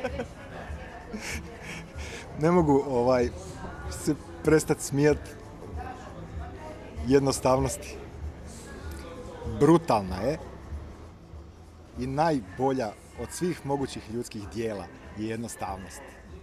Ne mogu se prestati smijat jednostavnosti. Brutalna je i najbolja od svih mogućih ljudskih dijela je jednostavnost.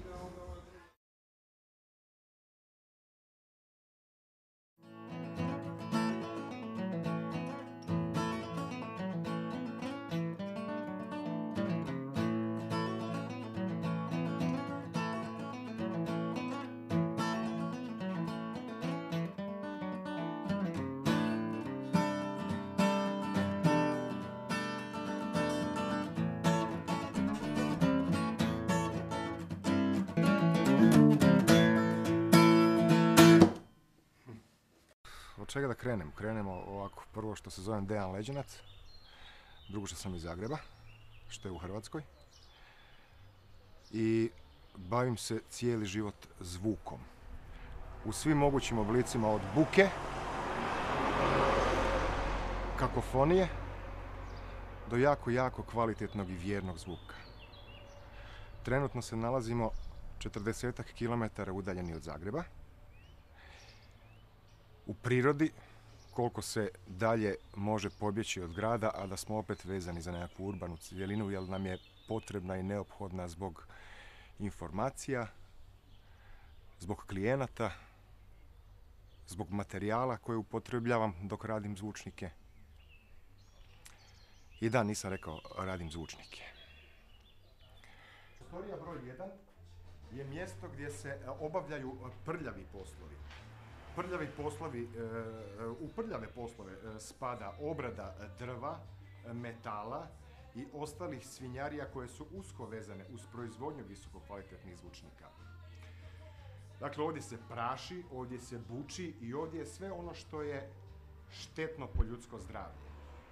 Od čega da krenem? Krenemo ovako. Prvo što se zovem Dejan Leđenac, drugo što sam iz Zagreba, što je u Hrvatskoj. I bavim se cijeli život zvukom. U svim mogućim oblicima, od buke, kakofonije, do jako kvalitetnog i vjernog zvuka. Trenutno se nalazimo 40 km udaljeni od Zagreba. U prirodi, koliko se dalje može pobjeći od grada, a da smo opet vezani za nekakvu urbanu cjelinu, jer nam je potrebna i neophodna zbog informacija, zbog klijenata, zbog materijala koje upotrebljavam dok radim zvučnike. I da, nisam rekao, radim zvučnike. Prostorija broj 1 je mjesto gdje se obavljaju prljavi poslovi. U prljave poslove spada obrada drva, metala i ostalih svinjarija koje su usko vezane uz proizvodnju visokokvalitetnih zvučnika. Dakle, ovdje se praši, ovdje se buči i ovdje je sve ono što je štetno po ljudsko zdravlje.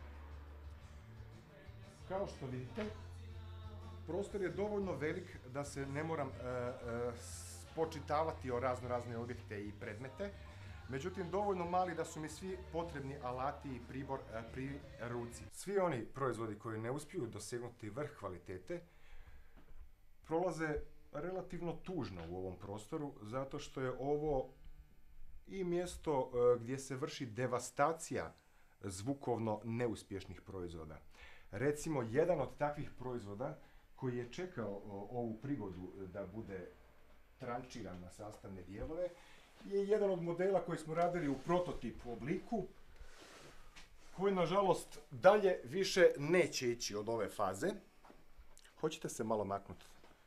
Kao što vidite, prostor je dovoljno velik da se ne moram spočitavati o razne objekte i predmete. Međutim, dovoljno mali da su mi svi potrebni alati i pribor pri ruci. Svi oni proizvodi koji ne uspiju dosegnuti vrh kvalitete prolaze relativno tužno u ovom prostoru, zato što je ovo i mjesto gdje se vrši devastacija zvukovno neuspješnih proizvoda. Recimo, jedan od takvih proizvoda koji je čekao ovu prigodu da bude trančiran na sastavne dijelove je jedan od modela koji smo radili u prototip obliku, koji nažalost dalje više neće ići od ove faze. Hoćete se malo maknuti?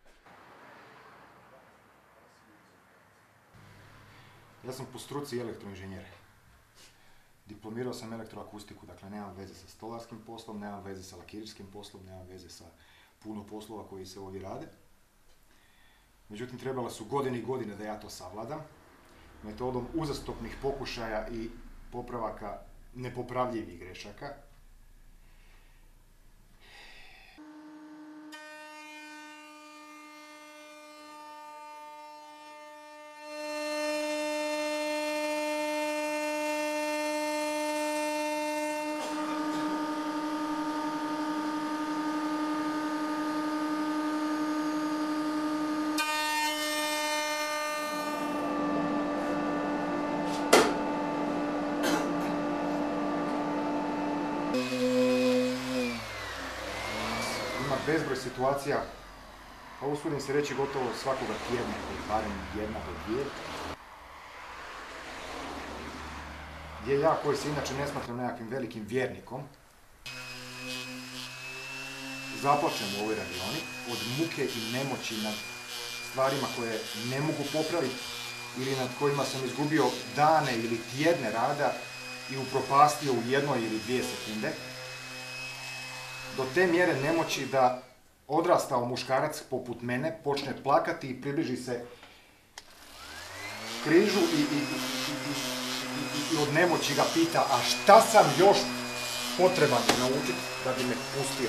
Ja sam po struci elektroinženjer. Diplomirao sam elektroakustiku, dakle nemam veze sa stolarskim poslom, nemam veze sa lakirskim poslom, nemam veze sa puno poslova koji se ovdje rade. Međutim, trebala su godine i godine da ja to savladam, metodom uzastopnih pokušaja i popravaka nepopravljivih grešaka. Bezbroj situacija, a usudim se reći gotovo svakoga tjedna, barem jedna do dvije, gdje ja, koji se inače ne smatram nekakvim velikim vjernikom, zaplačem u ovoj radioni od muke i nemoći nad stvarima koje ne mogu popraviti ili nad kojima sam izgubio dane ili tjedne rada i upropastio u 1 ili 2 sekunde. Do te mjere nemoći da odrastao muškarac poput mene počne plakati i približi se križu i od nemoći ga pita: a šta sam još potreban naučiti da bi me pustio?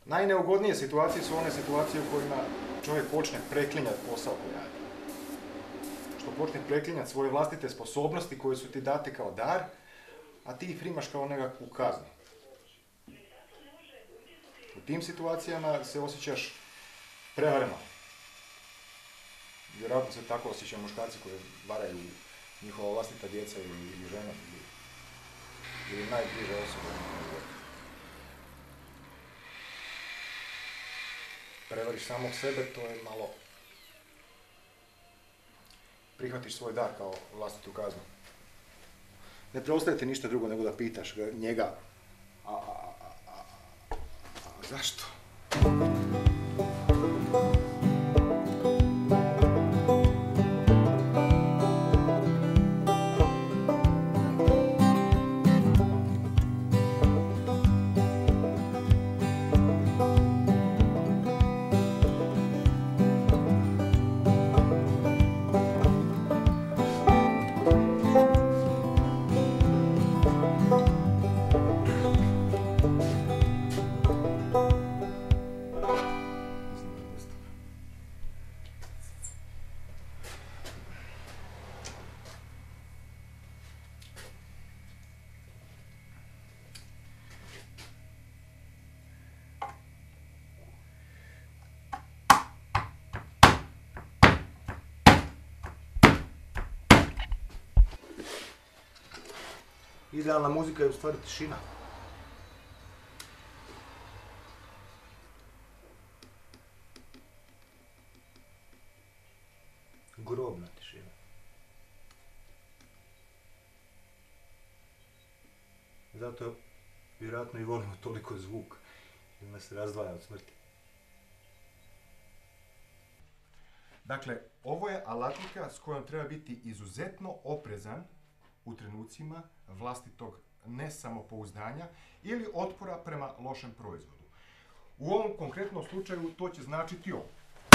Najneugodnije situacije su one situacije u kojima čovjek počne preklinjati posao koji radi. Što počne preklinjati svoje vlastite sposobnosti koje su ti date kao dar, a ti ih primaš kao nekakvu kaznu. U tim situacijama se osjećaš prevareno. Vjerojatno se tako osjećaju muškarci koji varaju njihova vlastita djeca ili žene ili najbliže osobe. Prevariš samog sebe, to je malo... Prihvatiš svoj dar kao vlastitu kaznu. Ne preostaje ti ništa drugo nego da pitaš njega, zašto? Idealna muzika je u stvari tišina. Grobna tišina. Zato vjerojatno i volimo toliko zvuk, jer nas razdvaja od smrti. Dakle, ovo je alatika s kojom treba biti izuzetno oprezan u trenucima vlastitog nesamopouzdanja ili otpora prema lošem proizvodu. U ovom konkretnom slučaju to će značiti ovo.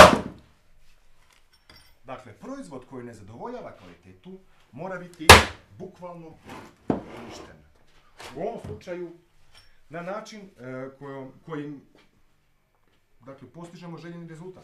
Dakle, proizvod koji ne zadovoljava kvalitetu mora biti bukvalno uništen. U ovom slučaju na način kojim dakle, postižemo željeni rezultat.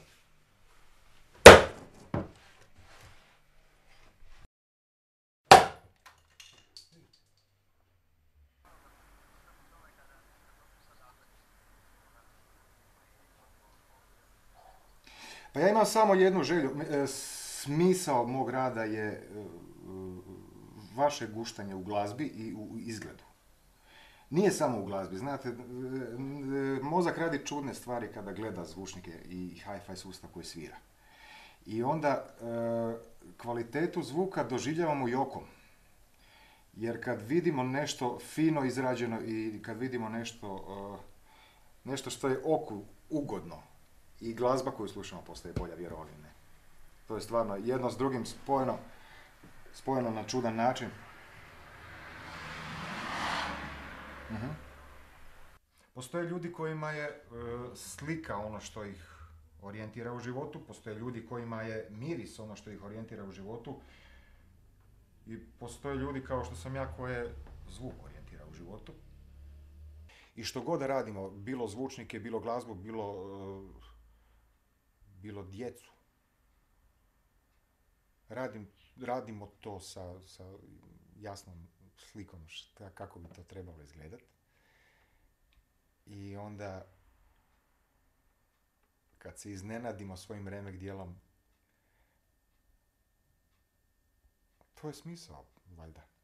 Pa ja imam samo jednu želju. Smisao mog rada je vaše guštanje u glazbi i u izgledu. Nije samo u glazbi, znate, mozak radi čudne stvari kada gleda zvučnike i hi-fi sustav koji svira. I onda kvalitetu zvuka doživljavamo i okom. Jer kad vidimo nešto fino izrađeno i kad vidimo nešto što je oku ugodno, i glazba koju slušamo postaje bolja, vjerovali ne. To je stvarno jedno s drugim spojeno na čudan način. Postoje ljudi kojima je slika ono što ih orijentira u životu, postoje ljudi kojima je miris ono što ih orijentira u životu i postoje ljudi kao što sam ja koje zvuk orijentira u životu. I što god da radimo, bilo zvučnike, bilo glazbu, bilo djecu, radimo to sa jasnom slikom kako bi to trebalo izgledati. I onda, kad se iznenadimo svojim remek dijelom, to je smisao, valjda.